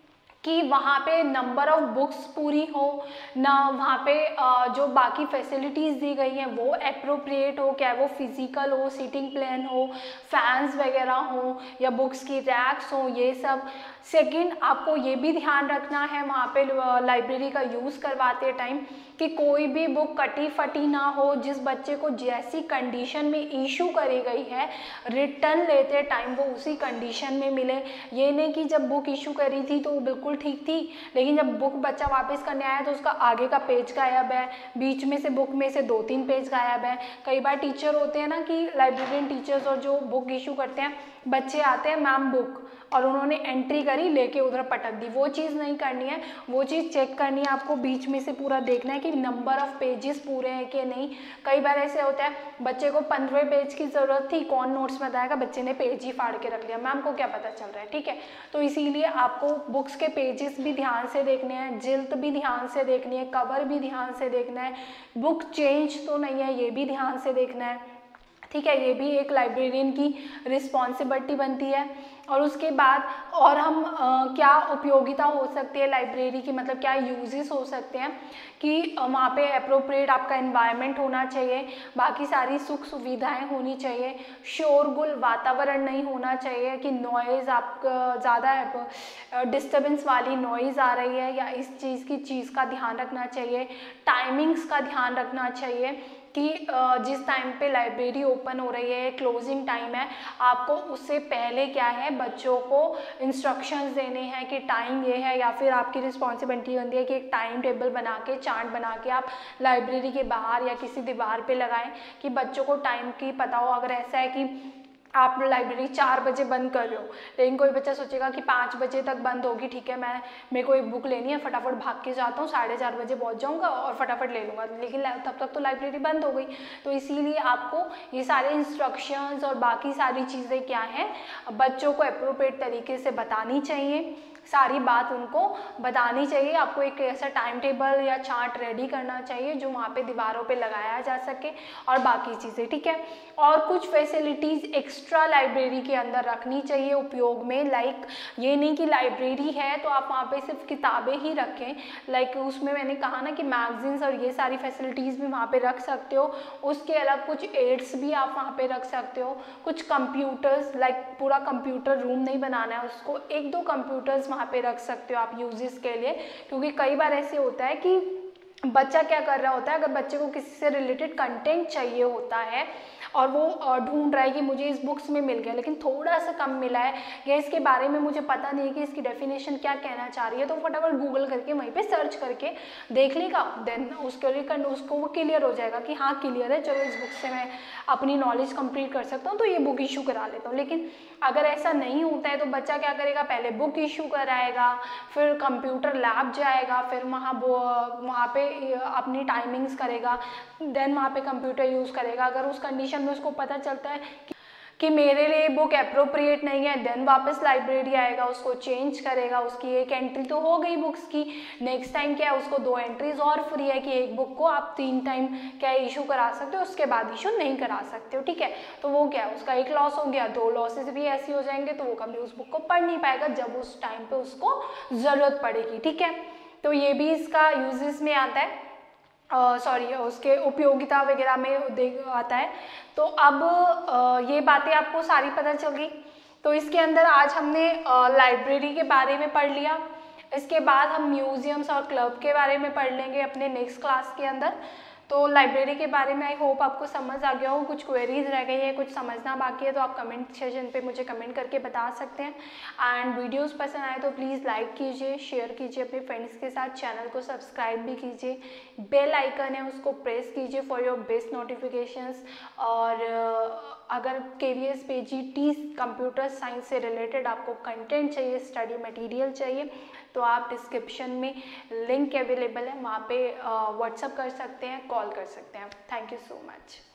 कि वहाँ पे नंबर ऑफ बुक्स पूरी हो ना, वहाँ पे जो बाकी फैसिलिटीज़ दी गई हैं वो एप्रोप्रिएट हो, क्या वो फिज़िकल हो, सीटिंग प्लान हो, फैंस वगैरह हो, या बुक्स की रैक्स हो, ये सब। सेकंड, आपको ये भी ध्यान रखना है वहाँ पे लाइब्रेरी का यूज़ करवाते टाइम कि कोई भी बुक कटी फटी ना हो, जिस बच्चे को जैसी कंडीशन में इशू करी गई है रिटर्न लेते टाइम वो उसी कंडीशन में मिले। ये नहीं कि जब बुक इशू करी थी तो वो बिल्कुल ठीक थी, लेकिन जब बुक बच्चा वापस करने आया तो उसका आगे का पेज गायब है, बीच में से बुक में से दो तीन पेज गायब है। कई बार टीचर होते हैं ना कि लाइब्रेरियन टीचर्स और जो बुक इशू करते हैं, बच्चे आते हैं मैम बुक, और उन्होंने एंट्री करी लेके उधर पटक दी। वो चीज़ नहीं करनी है, वो चीज़ चेक करनी है आपको, बीच में से पूरा देखना है कि नंबर ऑफ पेजेस पूरे हैं कि नहीं। कई बार ऐसे होता है बच्चे को पंद्रह पेज की ज़रूरत थी, कौन नोट्स में बताएगा, बच्चे ने पेज ही फाड़ के रख लिया, मैम को क्या पता चल रहा है। ठीक है, तो इसीलिए आपको बुक्स के पेजेस भी ध्यान से देखने हैं, जिल्द भी ध्यान से देखनी है, कवर भी ध्यान से देखना है, बुक चेंज तो नहीं है ये भी ध्यान से देखना है। ठीक है, ये भी एक लाइब्रेरियन की रिस्पॉन्सिबिलिटी बनती है। और उसके बाद और हम आ, क्या उपयोगिता हो सकती है लाइब्रेरी की, मतलब क्या यूजेस हो सकते हैं कि वहाँ पे अप्रोप्रिएट आपका एनवायरनमेंट होना चाहिए, बाकी सारी सुख सुविधाएं होनी चाहिए, शोरगुल वातावरण नहीं होना चाहिए कि नॉइज़ आपका ज़्यादा डिस्टर्बेंस वाली नॉइज़ आ रही है, या इस चीज़ की चीज़ का ध्यान रखना चाहिए। टाइमिंग्स का ध्यान रखना चाहिए कि जिस टाइम पे लाइब्रेरी ओपन हो रही है, क्लोजिंग टाइम है, आपको उससे पहले क्या है बच्चों को इंस्ट्रक्शंस देने हैं कि टाइम ये है, या फिर आपकी रिस्पॉन्सिबिलिटी बनती है कि एक टाइम टेबल बना के, चार्ट बना के आप लाइब्रेरी के बाहर या किसी दीवार पे लगाएं कि बच्चों को टाइम की पता हो। अगर ऐसा है कि आप लाइब्रेरी चार बजे बंद कर रहे हो, लेकिन कोई बच्चा सोचेगा कि पाँच बजे तक बंद होगी, ठीक है मैं मेरे को एक बुक लेनी है, फटाफट भाग के जाता हूँ, साढ़े चार बजे पहुँच जाऊँगा और फटाफट ले लूँगा, लेकिन तब तक तो लाइब्रेरी बंद हो गई। तो इसीलिए आपको ये सारे इंस्ट्रक्शंस और बाकी सारी चीज़ें क्या हैं बच्चों को अप्रोप्रिएट तरीके से बतानी चाहिए, सारी बात उनको बतानी चाहिए। आपको एक ऐसा टाइम टेबल या चार्ट रेडी करना चाहिए जो वहाँ पे दीवारों पे लगाया जा सके, और बाकी चीज़ें। ठीक है, और कुछ फैसिलिटीज़ एक्स्ट्रा लाइब्रेरी के अंदर रखनी चाहिए उपयोग में। लाइक ये नहीं कि लाइब्रेरी है तो आप वहाँ पे सिर्फ किताबें ही रखें, लाइक उसमें मैंने कहा ना कि मैगजीन्स और ये सारी फैसिलिटीज़ भी वहाँ पे रख सकते हो। उसके अलग कुछ एड्स भी आप वहाँ पे रख सकते हो, कुछ कंप्यूटर्स, लाइक पूरा कंप्यूटर रूम नहीं बनाना है उसको, एक दो कंप्यूटर्स वहाँ पे रख सकते हो आप यूजेस के लिए। क्योंकि कई बार ऐसे होता है कि बच्चा क्या कर रहा होता है, अगर बच्चे को किसी से रिलेटेड कंटेंट चाहिए होता है और वो ढूंढ रहा है कि मुझे इस बुक्स में मिल गया लेकिन थोड़ा सा कम मिला है या इसके बारे में मुझे पता नहीं है कि इसकी डेफिनेशन क्या कहना चाह रही है, तो फटाफट गूगल करके वहीं पे सर्च करके देख लेगा, देन उसके लिए उसको वो क्लियर हो जाएगा कि हाँ क्लियर है, चलो इस बुक से मैं अपनी नॉलेज कंप्लीट कर सकता हूँ, तो ये बुक इशू करा लेता हूँ। लेकिन अगर ऐसा नहीं होता है तो बच्चा क्या करेगा, पहले बुक इशू कराएगा, फिर कंप्यूटर लैब जाएगा, फिर वहाँ वो वहाँ पे अपनी टाइमिंग्स करेगा, देन वहाँ पे कंप्यूटर यूज़ करेगा। अगर उस कंडीशन में उसको पता चलता है कि कि मेरे लिए बुक अप्रोप्रिएट नहीं है, देन वापस लाइब्रेरी आएगा, उसको चेंज करेगा। उसकी एक एंट्री तो हो गई बुक्स की, नेक्स्ट टाइम क्या है उसको दो एंट्रीज और फ्री है कि एक बुक को आप तीन टाइम क्या इशू करा सकते हो, उसके बाद इशू नहीं करा सकते हो, ठीक है। तो वो क्या है, उसका एक लॉस हो गया, दो लॉसेस भी ऐसी हो जाएंगे तो वो कभी उस बुक को पढ़ नहीं पाएगा जब उस टाइम पे उसको ज़रूरत पड़ेगी, ठीक है। तो ये भी इसका यूजेस में आता है, सॉरी uh, उसके उपयोगिता वगैरह में देख आता है। तो अब uh, ये बातें आपको सारी पता चल गई। तो इसके अंदर आज हमने लाइब्रेरी uh, के बारे में पढ़ लिया। इसके बाद हम म्यूजियम्स और क्लब के बारे में पढ़ लेंगे अपने नेक्स्ट क्लास के अंदर। तो लाइब्रेरी के बारे में आई होप आपको समझ आ गया हो। कुछ क्वेरीज रह गई है, कुछ समझना बाकी है तो आप कमेंट सेशन पे मुझे कमेंट करके बता सकते हैं। एंड वीडियोस पसंद आए तो प्लीज़ लाइक कीजिए, शेयर कीजिए अपने फ्रेंड्स के साथ, चैनल को सब्सक्राइब भी कीजिए, बेल आइकन है उसको प्रेस कीजिए फॉर योर बेस्ट नोटिफिकेशंस। और अगर केवीएस पीजीटी कंप्यूटर साइंस से रिलेटेड आपको कंटेंट चाहिए, स्टडी मटेरियल चाहिए, तो आप डिस्क्रिप्शन में लिंक अवेलेबल है, वहाँ पे व्हाट्सअप कर सकते हैं, कॉल कर सकते हैं। Thank you so much.